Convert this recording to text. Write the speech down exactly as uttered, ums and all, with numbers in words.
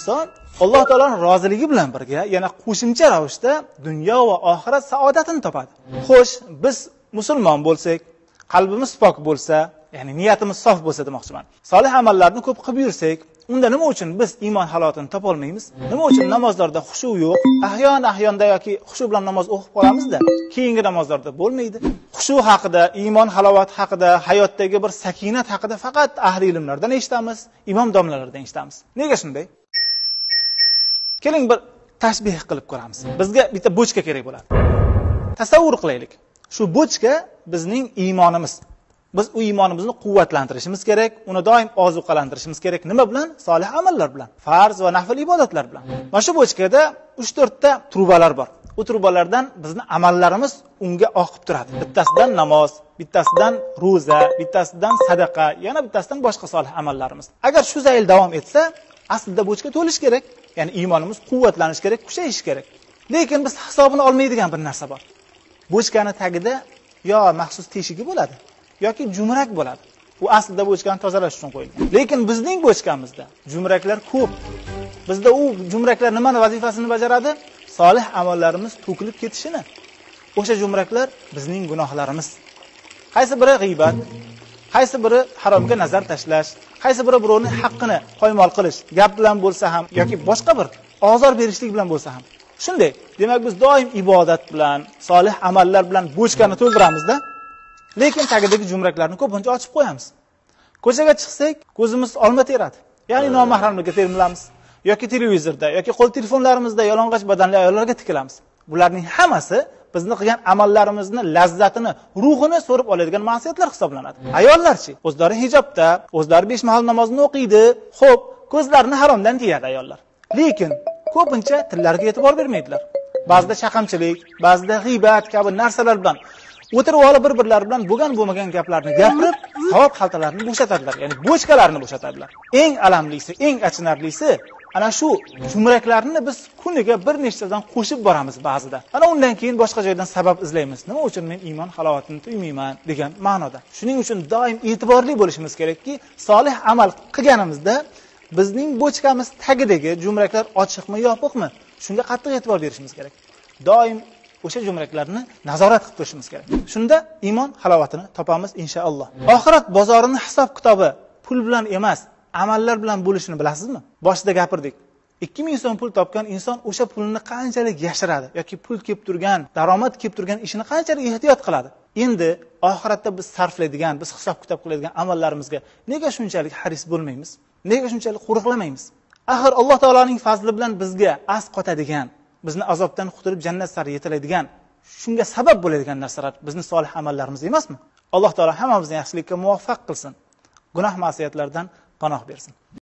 inson Alloh taoloning roziligi bilan birga yana qo'shimcha ravishda dunyo va oxirat saodatini topadi. Xo'sh, biz musulmon bo'lsak, qalbimiz pok bo'lsa, ya'ni niyatimiz sof bo'lsa demoqchiman. Solih amallarni ko'p qilib yursak, unda nima uchun biz iymon halovatini topa olmaymiz? Nima uchun namozlarda xushu yo'q? Ahyon ahyonda yoki xushu bilan namoz o'qib qolamizda, keyingi namozlarda bo'lmaydi. Xushu haqida, iymon halovati haqida, hayotdagi bir sakinat haqida faqat ahli ilmlardan eshitamiz, imom domlalardan eshitamiz. Nega shunday? Keling bir tashbih qilib ko'ramiz. Bizga bitta bochka kerak bo'ladi. Tasavvur qilaylik. Shu bochka bizning iymonimiz. Biz u iymonimizni quvvatlantirishimiz kerak, uni doim ozuqalantirishimiz kerak. Nima bilan? Solih amallar bilan, farz va nafl ibodatlar bilan. Mana shu bochkada uch to'rt ta trubalar bor. U trubalardan bizning amallarimiz unga oqib turadi. Bittasidan namoz, bittasidan roza, bittasidan sadaqa, yana bittasidan boshqa solih amallarimiz. Agar shu zayl davom etsa, aslida bochka to'lish kerak. Ya'ni iymonimiz quvvatlanish kerak, kuchayish kerak. Lekin biz hisobini olmaydigan bir narsa bor. Bochkani tagida yo maxsus teshigi bo'ladi, yoki jumrak bo'ladi. U aslida bochkani tozalash uchun qo'yilgan. Lekin bizning bochkamizda jumraklar ko'p. Bizda u jumraklar nimani vazifasini bajaradi? Solih amallarimiz to'kilib ketishini. O'sha jumraklar bizning gunohlarimiz. Qaysi biri g'iybat, qaysi biri haromga nazar tashlash, qaysi biri birovning haqqini qo'ymol qilish, gap bilan bo'lsa ham yoki boshqa bir ozor berishlik bilan bo'lsa ham. Shunday. Demak, biz doim ibodat bilan, solih amallar bilan bochkani to'ldiramizda, lekin tagidagi jumraklarni ko'pincha ochib qo'yamiz. Ko'chaga chiqsak, ko'zimiz olma teradi. Ya'ni nomahramlarga termilamiz, yoki televizorda, yoki qo'l telefonlarimizda yalang'och badanli ayollarga tikilamiz. Bularning hammasi bizni qilgan amallarimizni lazzatini, ruhini so'rib oladigan ma'siyatlar hisoblanadi. Ayollarchi, o'zlari hijobda, o'zlari besh mahal namozini o'qiydi. Xo'p, ko'zlarini haromdan tiyadi ayollar. Lekin ko'pincha tillariga e'tibor bermaydilar. Ba'zida chaqamchilik, ba'zida g'iybat kabi narsalar bilan o'tirib olib bir-birlari bilan bo'lgan-bo'lmagan gaplarni gapirib, savob xaltalarini bo'shatadilar, ya'ni bochkalarni bo'shatadilar. Eng alamlisi, eng achinarlisi ana shu jumraklarni biz kuniga bir nechtadan qo'shib boramiz ba'zida. Ana undan keyin boshqa joydan sabab izlaymiz. Nima uchun men iymon halovatini tuymayman degan ma'noda. Shuning uchun doim e'tiborli bo'lishimiz kerakki, solih amal qilganimizda bizning bochkamiz tagidagi jumraklar ochiqmi, yopiqmi? Shunga qattiq e'tibor berishimiz kerak. Doim o'sha jumraklarni nazorat qilib turishimiz kerak. Shunda iymon halovatini topamiz inshaalloh. Oxirat bozorining hisob-kitobi pul bilan emas, amallar bilan bo'lishini bilasizmi? Boshida gapirdik. ikki ming so'm pul topgan inson o'sha pulni qanchalik yashiradi yoki pul kelib turgan, daromad kelib turgan ishini qanchalik ehtiyot qiladi. Endi oxiratda biz sarflaydigan, biz hisob-kitob qiladigan amallarimizga nega shunchalik haris bo'lmaymiz? Nega shunchalik qo'riqlamaymiz? Axir Alloh taoloning fazli bilan bizga as qotadigan, bizni azobdan qutulib jannat sari yetiladigan, shunga sabab bo'ladigan narsalar bizni solih amallarimiz emasmi? Alloh taolo hammamizni yaxshilikka muvaffaq qilsin. Gunoh ma'siyatlardan panoh bersin.